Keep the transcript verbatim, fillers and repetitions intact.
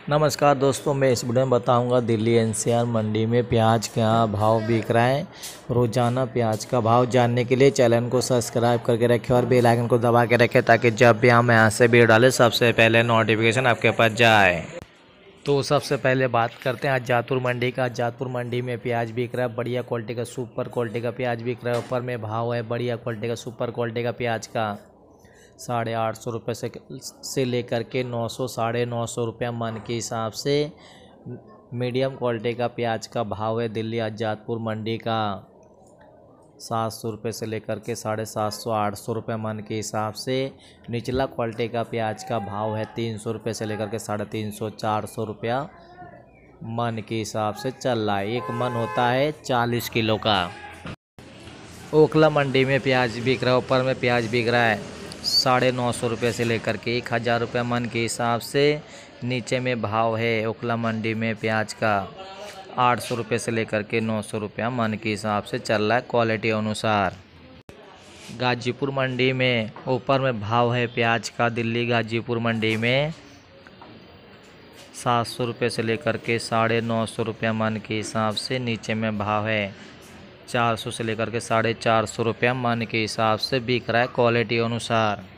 नमस्कार दोस्तों, मैं इस वीडियो में बताऊंगा दिल्ली एनसीआर मंडी में प्याज क्या भाव बिक रहा है। रोजाना प्याज का भाव जानने के लिए चैनल को सब्सक्राइब करके रखें और बेल आइकन को दबा के रखें ताकि जब भी हम यहाँ से वीडियो डालें सबसे पहले नोटिफिकेशन आपके पास जाए। तो सबसे पहले बात करते हैं आज जातपुर मंडी का। जातपुर मंडी में प्याज बिक रहा है, बढ़िया क्वालिटी का सुपर क्वालिटी का प्याज बिक रहा है। ऊपर में भाव है बढ़िया क्वालिटी का सुपर क्वालिटी का प्याज का साढ़े आठ सौ रुपये से से लेकर के नौ सौ साढ़े नौ सौ रुपया मन के हिसाब से मीडियम क्वालिटी का प्याज का भाव है। दिल्ली आजादपुर मंडी का सात सौ रुपये से लेकर के साढ़े सात सौ आठ सौ रुपये मन के हिसाब से। निचला क्वालिटी का प्याज का भाव है तीन सौ रुपये से लेकर के साढ़े तीन सौ चार सौ रुपया मन के हिसाब से चल रहा है। एक मन होता है चालीस किलो का। ओखला मंडी में प्याज बिक रहा है, ऊपर में प्याज बिक रहा है साढ़े नौ सौ रुपये से लेकर के एक हज़ार रुपये मन के हिसाब से। नीचे में भाव है ओखला मंडी में प्याज का आठ सौ रुपये से लेकर के नौ सौ रुपया मन के हिसाब से चल रहा है क्वालिटी अनुसार। गाजीपुर मंडी में ऊपर में भाव है प्याज का दिल्ली गाजीपुर मंडी में सात सौ रुपये से लेकर के साढ़े नौ सौ रुपया मन के हिसाब से। नीचे में भाव है चार सौ से लेकर के साढ़े चार सौ रुपया मन के हिसाब से बिक रहा है क्वालिटी अनुसार।